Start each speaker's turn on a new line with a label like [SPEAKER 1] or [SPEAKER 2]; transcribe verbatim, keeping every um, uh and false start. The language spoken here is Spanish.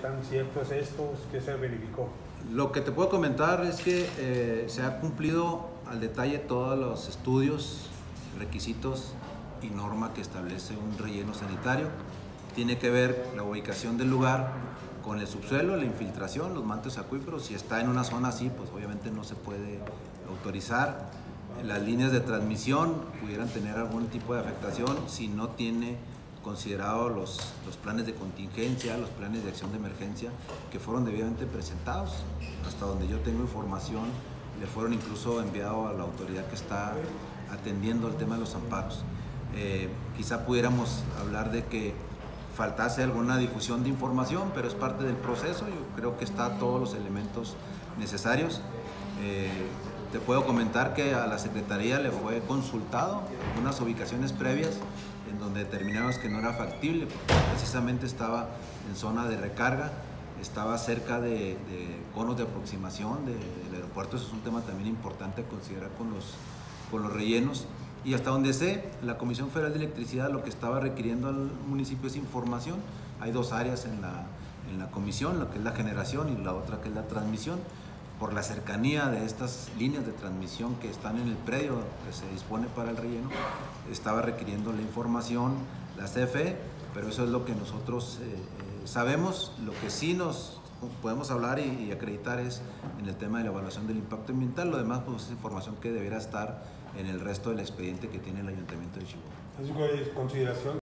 [SPEAKER 1] tan cierto es esto? ¿Qué se verificó?
[SPEAKER 2] Lo que te puedo comentar es que eh, se ha cumplido al detalle todos los estudios, requisitos y norma que establece un relleno sanitario. Tiene que ver la ubicación del lugar con el subsuelo, la infiltración, los mantos acuíferos. Si está en una zona así, pues obviamente no se puede autorizar. Las líneas de transmisión pudieran tener algún tipo de afectación si no tiene considerado los, los planes de contingencia, los planes de acción de emergencia que fueron debidamente presentados. Hasta donde yo tengo información, le fueron incluso enviados a la autoridad que está atendiendo el tema de los amparos. Eh, quizá pudiéramos hablar de que faltase alguna difusión de información, pero es parte del proceso. Yo creo que está todos los elementos necesarios. Eh, te puedo comentar que a la Secretaría le fue consultado algunas ubicaciones previas en donde determinamos que no era factible, porque precisamente estaba en zona de recarga, estaba cerca de, de conos de aproximación de, del aeropuerto. Eso es un tema también importante a considerar con los, con los rellenos. Y hasta donde sé, la Comisión Federal de Electricidad lo que estaba requiriendo al municipio es información. Hay dos áreas en la, en la comisión, lo que es la generación y la otra que es la transmisión. Por la cercanía de estas líneas de transmisión que están en el predio que se dispone para el relleno, estaba requiriendo la información la C F E, pero eso es lo que nosotros eh, eh, sabemos. Lo que sí nos podemos hablar y, y acreditar es en el tema de la evaluación del impacto ambiental. Lo demás pues, es información que deberá estar en el resto del expediente que tiene el Ayuntamiento de Chihuahua.
[SPEAKER 1] ¿Es consideración